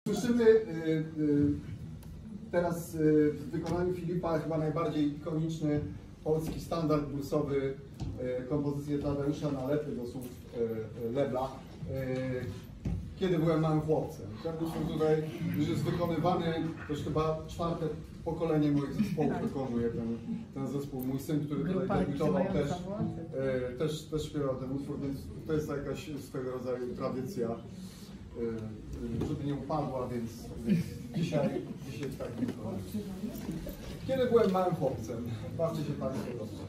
Słyszymy teraz w wykonaniu Filipa chyba najbardziej ikoniczny polski standard bluesowy, kompozycję Tadeusza Nalepy do słów Lebla. Kiedy byłem małym chłopcem. Zresztą tutaj już jest wykonywany, to już chyba czwarte pokolenie moich zespołów wykonuje ten zespół. Mój syn, który tutaj debiutował, też śpiewał ten utwór, więc to jest jakaś swego rodzaju tradycja, żeby nie upadła, więc dzisiaj tak wykonamy. Kiedy byłem małym chłopcem, bawcie się Państwo dobrze.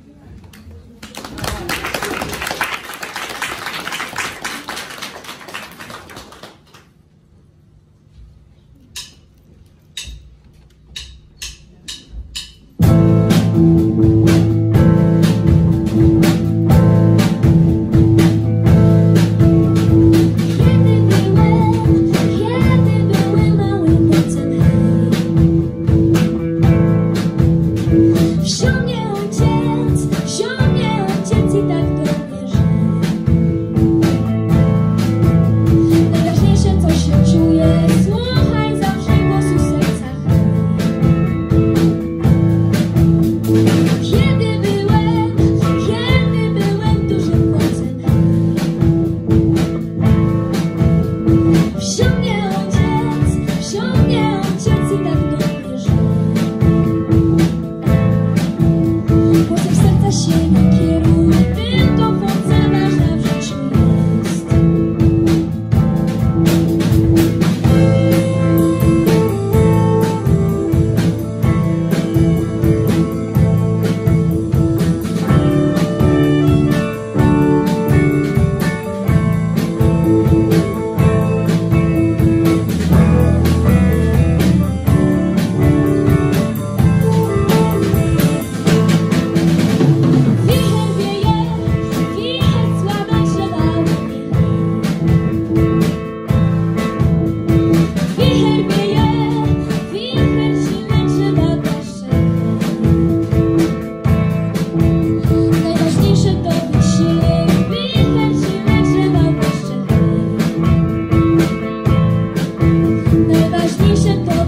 Najważniejsze to